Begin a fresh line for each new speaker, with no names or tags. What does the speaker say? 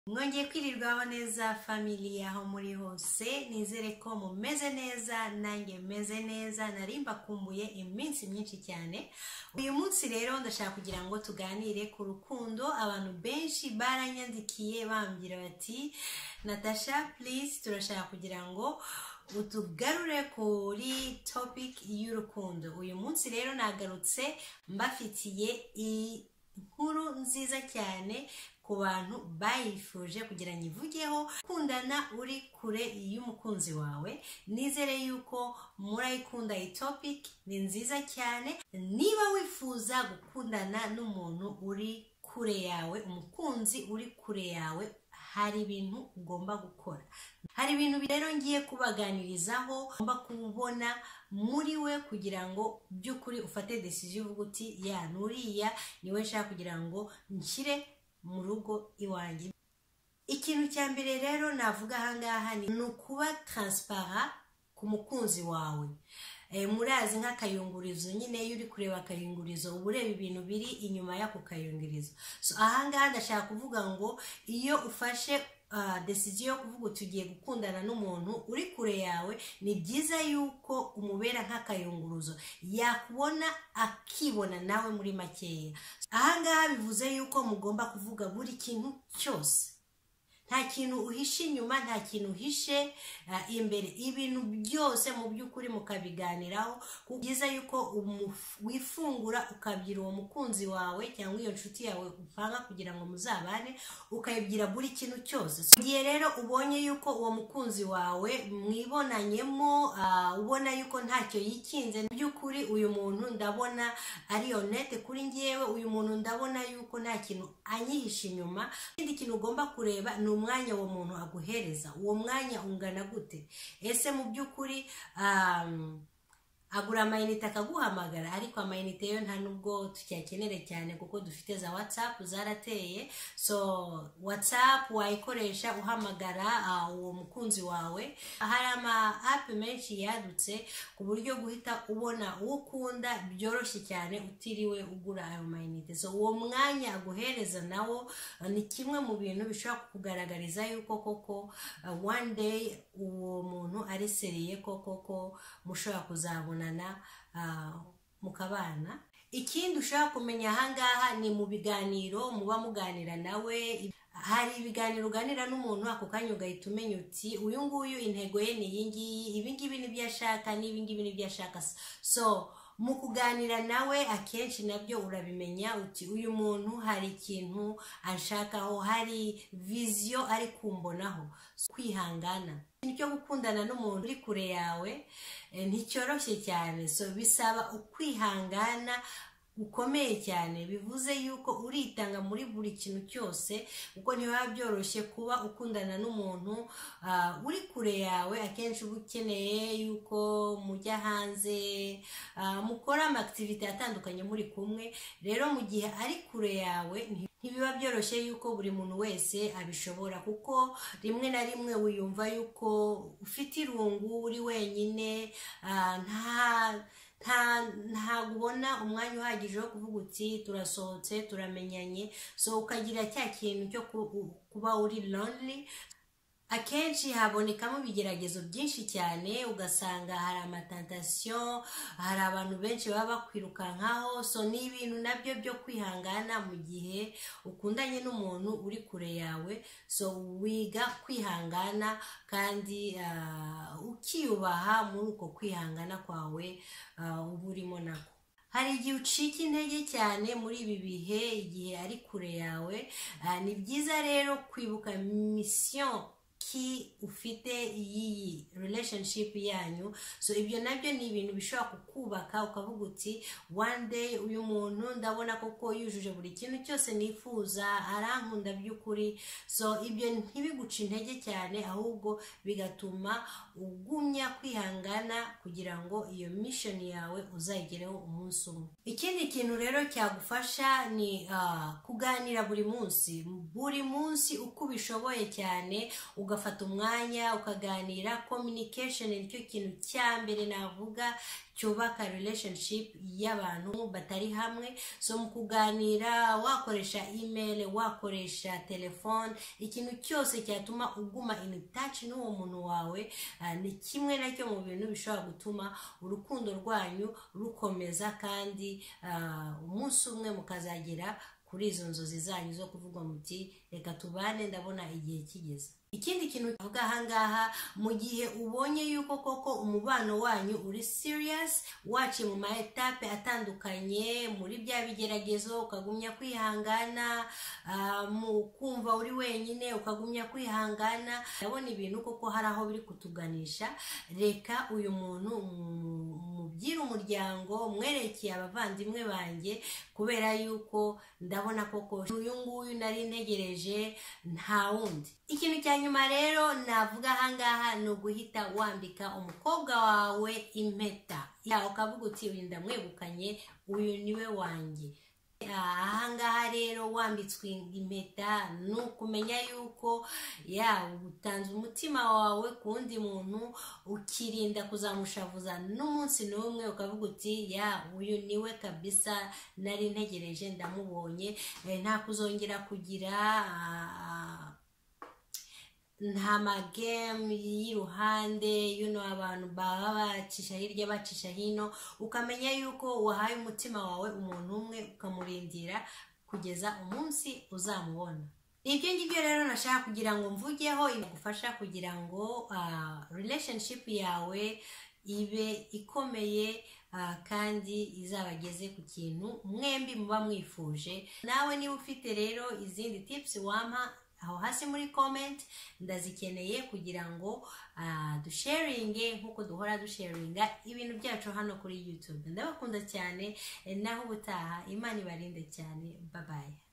Mwongeye kwirirwaho neza family aho muri hose, nizere ko mumeze neza nanjye meze neza, narimba kumbuye iminsi myinshi cyane. Uyu munsi rero ndashaka kugira ngo tuganire ku rukundo. Abantu benshi baranyandikiye bambwira bati Natasha please turashaka kugira ngo utugarure kuri topic y'urukundo. Uyu munsi rero nagarutse mbafitiye inkuru nziza cyane ku bantu bayifuje kugira ngo ivugeho. Kundana uri kure y'umukunzi wawe, nizere yuko murayikunda. Iyi topic ni nziza cyane. Niba wifuza gukundana n'umuntu uri kure yawe, umukunzi uri kure yawe, hari ibintu ugomba gukora. Hari ibintu rero ngiye kubaganirizaho ugomba kubona muri we kugira ngo by'ukuri ufate decision uvuga uti ya nuriya niwe nshaka kugira ngo nshyire mu rugo iwanjye. Ikintu cya mbere rero navuga ahangaha ni ukuba transparent ku mukunzi wawe. Murazi nk'akayungurizo nyine, iyo uri kureba akayungurizo uba ureba ibintu biri inyuma y'ako kayungurizo. So ahangaha ndashaka kuvuga ngo iyo ufashe decision yo kuvuga uti ugiye gukundana n'umuntu uri kure yawe, ni byiza yuko umubera nk'akayunguruzo, yakubona akibona nawe muri makeya. Ahangaha bivuze yuko mugomba kuvuga buri kintu cyose, nta kintu uhishe inyuma, nta kintu uhishe imbere. Ibintu byose mu by'ukuri mukabiganiraho. Byiza yuko wifungura ukabwira uwo mukunzi wawe cyangwa iyo nshuti yawe upanga kugira ngo muzabane, ukayibwira buri kintu cyose. Igihe rero ubonye yuko uwo mukunzi wawe mwibonanyemo, ubona yuko ntacyo yikinze, by'ukuri uyu muntu ndabona ari honnête kuri ngewe, uyu muntu ndabona yuko nta kintu anyihisha inyuma. Ikindi kintu ugomba kureba ni umwanya uwo muntu aguhereza. Uwo mwanya ungana gute? Ese mu by'ukuri agura amayinite akaguhamagara, ariko amayinite yo nta nubwo tucyakenere cyane kuko dufite za WhatsApp zarateye. So WhatsApp wayikoresha uhamagara uwo mukunzi wawe. Hari ama app menshi yadutse ku buryo guhita ubona uwo ukunda byoroshye cyane utiriwe ugura ayo mayinite. So uwo mwanya aguhereza nawo ni kimwe mu bintu bishobora kukugaragariza yuko koko one day uwo muntu ari seriye, koko mushobora kuzabona mukabana. Ikindi ushaka kumenya ahangaha ni mu biganiro muba muganira nawe. Hari ibiganiro uganira n'umuntu ako kanya ugahita umenya uti uyu nguyu intego ye ni iyi ngiyi, ibi ngibi nibyo ashaka, n'ibi ngibi nibyo ashaka. So mu kuganira nawe akenshi nabyo urabimenya uti uyu muntu hari ikintu ashakaho, hari vision ari kumbonaho. Kwihangana, ikintu cyo gukundana n'umuntu uri kure yawe nticyoroshye cyane. So bisaba ukwihangana ukomeye cyane. Bivuze yuko uritanga muri buri kintu cyose, kuko ntibiba byoroshye kuba ukundana n'umuntu uri kure yawe. Akenshi uba ukeneye yuko mujya hanze, mukora amakitivite atandukanye muri kumwe. Rero mu gihe ari kure yawe ntibiba byoroshye yuko buri muntu wese abishobora, kuko rimwe na rimwe wiyumva yuko ufite irungu uri wenyine, ntabwo ubona umwanya uhagije wo kuvuga uti turasohotse turamenyanye. So ukagira cya kintu cyo kuba uri lonely. Akenshi habonekamo ibigeragezo byinshi cyane, ugasanga hari amatentation, hari abantu benshi baba bakwirukankaho. So ni ibintu nabyo byo kwihangana mu gihe ukundanye n'umuntu uri kure yawe. So wiga kwihangana kandi ukiyubaha muri uko kwihangana kwawe uba urimo nako. Hari igihe ucika intege cyane muri ibi bihe, igihe ari kure yawe. Ni byiza rero kwibuka mission ki ufite iyi relationship yanyu. So ibyo nabyo ni ibintu bishobora kukubaka, ukavuga uti one day uyu muntu ndabona koko yujuje buri kintu cyose nifuza, arankunda by'ukuri. So ibyo ntibiguca intege cyane, ahubwo bigatuma ugumya kwihangana kugira ngo iyo mission yawe uzayigereho umunsi umwe. Ikindi kintu rero cyagufasha ni kuganira buri munsi uko ubishoboye cyane, ugafata ugafata umwanya ukaganira. Communication nicyo kintu cya mbere navuga cyubaka relationship y'abantu batari hamwe. So mu kuganira wakoresha email, wakoresha telefone, ikintu cyose cyatuma uguma in touch n'uwo muntu wawe ni kimwe nacyo mu bintu bishobora gutuma urukundo rwanyu rukomeza, kandi umunsi umwe mukazagera kuri izo nzozi zanyu zo kuvuga muti reka tubane, ndabona igihe kigeze. Ikindi kintu tuvuga ahangaha, mu gihe ubonye yuko koko umubano wanyu uri serious, waciye mu maetape atandukanye, muri bya bigeragezo ukagumya kwihangana, mu kumva uri wenyine ukagumya kwihangana, ndabona ibintu koko hari aho biri kutuganisha, reka uyu muntu mubyire umuryango, mwerekeye abavandimwe banjye, kubera yuko ndabona koko uyu nguyu nari ntegereje nta wundi. Ikintu cya nyuma rero navuga ahangaha ni uguhita wambika umukobwa wawe impeta, ukavuga uti uyu ndamwegukanye, uyu niwe wanjye. Ahangaha rero wambitswe impeta ni ukumenya yuko utanze umutima wawe ku wundi muntu, ukirinda kuzamushavuza n'umunsi n'umwe, ukavuga uti uyu niwe kabisa nari ntegereje, ndamubonye. Nta kuzongera kugira nta magame y'iruhande, abantu baba bacisha hirya bacisha hino. Ukamenya yuko wahaye umutima wawe umuntu umwe, ukamurindira kugeza umunsi uzamubona. Ibyo ngibyo rero nashaka kugira ngo mvugeho, igufasha kugira ngo relationship yawe ibe ikomeye, kandi izabageze ku kintu mwembi muba mwifuje. Nawe niba ufite rero izindi tips wampa aho hasi muri comment, ndazikeneye kugira ngo dusharinge nkuko duhora dusharinga ibintu byacu hano kuri YouTube. Ndabakunda cyane, naho ubutaha, Imana ibarinde cyane. Bye bye.